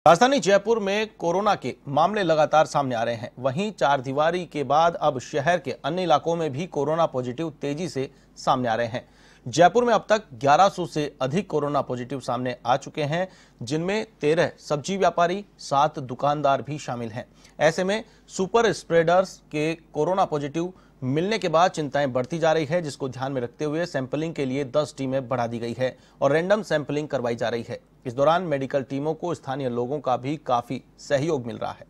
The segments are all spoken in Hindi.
राजधानी जयपुर में कोरोना के मामले लगातार सामने आ रहे हैं। वहीं चारदीवारी के बाद अब शहर के अन्य इलाकों में भी कोरोना पॉजिटिव तेजी से सामने आ रहे हैं। जयपुर में अब तक 1100 से अधिक कोरोना पॉजिटिव सामने आ चुके हैं, जिनमें 13 सब्जी व्यापारी, 7 दुकानदार भी शामिल हैं। ऐसे में सुपर स्प्रेडर्स के कोरोना पॉजिटिव मिलने के बाद चिंताएं बढ़ती जा रही है, जिसको ध्यान में रखते हुए सैंपलिंग के लिए 10 टीमें बढ़ा दी गई है और रैंडम सैंपलिंग करवाई जा रही है। इस दौरान मेडिकल टीमों को स्थानीय लोगों का भी काफी सहयोग मिल रहा है।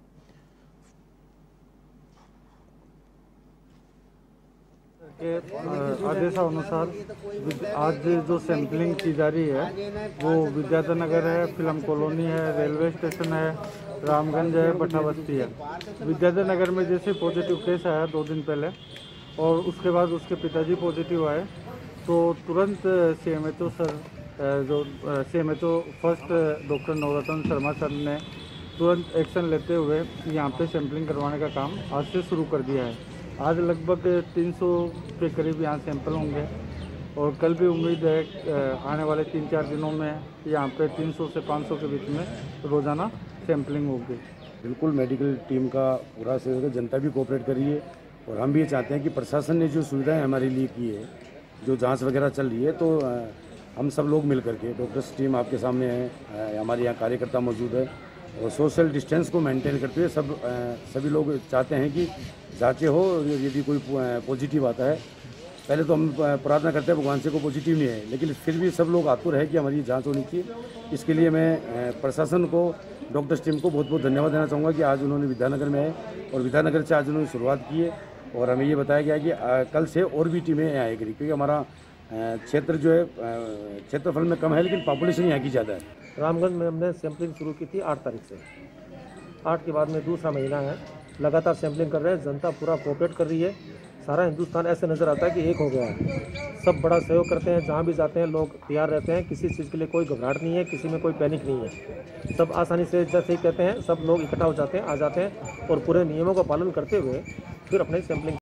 के आदेशानुसार आज जो सैंपलिंग की जा रही है वो विद्याधर नगर है, फिल्म कॉलोनी है, रेलवे स्टेशन है, रामगंज है, भट्टा बस्ती है। विद्याधर नगर में जैसे पॉजिटिव केस आया 2 दिन पहले और उसके बाद उसके पिताजी पॉजिटिव आए, तो तुरंत CMHO sir CMHO first doctor Navratan Sharma sir ने तुरंत एक्शन लेते हुए यहाँ पे सैंपलिंग करवाने का काम आज से शुरू कर दिया है। आज लगभग 300 के करीब यहाँ सैंपल होंगे और कल भी उम्मीद है आने वाले 3-4 दिनों में यहाँ पे 300 से 500 के बीच में रोज़ाना सैंपलिंग होगी। बिल्कुल मेडिकल टीम का पूरा सहयोग है, जनता भी कोऑपरेट कर रही है और हम भी ये चाहते हैं कि प्रशासन ने जो सुविधाएं हमारे लिए की है, जो जांच वगैरह चल रही है, तो हम सब लोग मिल करके, डॉक्टर्स टीम आपके सामने है, हमारे यहाँ कार्यकर्ता मौजूद है और सोशल डिस्टेंस को मेंटेन करते हुए सभी लोग चाहते हैं कि जांचें हो। यदि कोई पॉजिटिव आता है, पहले तो हम प्रार्थना करते हैं भगवान से को पॉजिटिव नहीं है, लेकिन फिर भी सब लोग आतुर है कि हमारी जांच होनी चाहिए। इसके लिए मैं प्रशासन को, डॉक्टर्स टीम को बहुत बहुत धन्यवाद देना चाहूँगा कि आज उन्होंने विद्यानगर में आए और विद्यानगर से आज उन्होंने शुरुआत की है और हमें ये बताया गया कि कल से और भी टीमें आएगी, क्योंकि हमारा क्षेत्र जो है क्षेत्रफल में कम है लेकिन पॉपुलेशन यहाँ की ज़्यादा है। रामगंज में हमने सैंपलिंग शुरू की थी 8 तारीख से। 8 के बाद में दूसरा महीना है, लगातार सैंपलिंग कर रहे हैं, जनता पूरा कोऑपरेट कर रही है। सारा हिंदुस्तान ऐसे नज़र आता है कि एक हो गया है। सब बड़ा सहयोग करते हैं, जहाँ भी जाते हैं लोग तैयार रहते हैं, किसी चीज़ के लिए कोई घबराहट नहीं है, किसी में कोई पैनिक नहीं है। सब आसानी से जैसे ही कहते हैं सब लोग इकट्ठा हो जाते हैं, आ जाते हैं और पूरे नियमों का पालन करते हुए फिर अपने सैंपलिंग